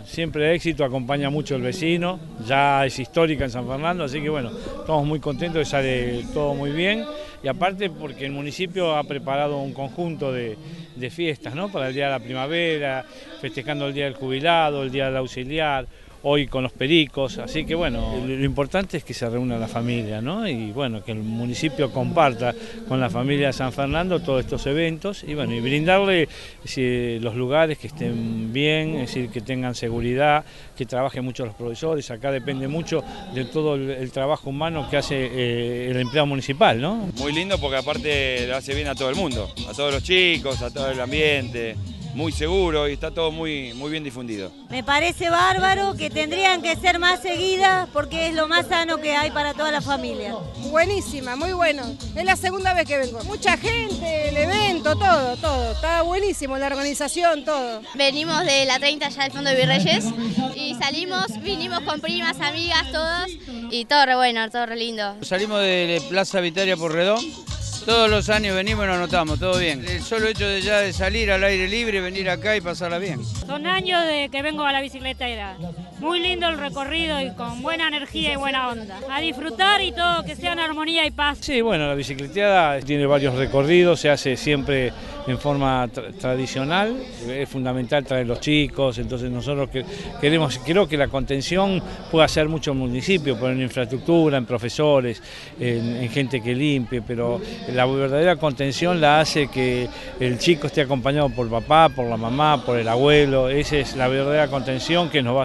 Siempre el éxito acompaña mucho el vecino, ya es histórica en San Fernando, así que bueno, estamos muy contentos de sale todo muy bien y aparte porque el municipio ha preparado un conjunto de fiestas, ¿no? Para el Día de la Primavera, festejando el Día del Jubilado, el Día del Auxiliar, hoy con los pericos, así que bueno, lo importante es que se reúna la familia, ¿no? Y bueno, que el municipio comparta con la familia de San Fernando todos estos eventos y bueno, y brindarle los lugares que estén bien, es decir, que tengan seguridad, que trabajen mucho los profesores, acá depende mucho de todo el trabajo humano que hace el empleado municipal, ¿no? Muy lindo porque aparte le hace bien a todo el mundo, a todos los chicos, a todo el ambiente. Muy seguro y está todo muy bien difundido. Me parece bárbaro, que tendrían que ser más seguidas porque es lo más sano que hay para toda la familia. Buenísima, muy bueno. Es la segunda vez que vengo. Mucha gente, el evento, todo. Está buenísimo, la organización, todo. Venimos de la 30 ya del Fondo de Virreyes y vinimos con primas, amigas, todos y todo re bueno, todo re lindo. Salimos de Plaza Vitaria Porredón. Todos los años venimos y nos notamos, todo bien. El solo hecho de salir al aire libre, venir acá y pasarla bien. Son años de que vengo a la bicicletera. Muy lindo el recorrido y con buena energía y buena onda. A disfrutar y todo, que sea en armonía y paz. Sí, bueno, la bicicleteada tiene varios recorridos, se hace siempre en forma tradicional. Es fundamental traer los chicos, entonces nosotros creo que la contención puede hacer mucho el municipio, poner en infraestructura, en profesores, en gente que limpie, pero la verdadera contención la hace que el chico esté acompañado por el papá, por la mamá, por el abuelo. Esa es la verdadera contención que nos va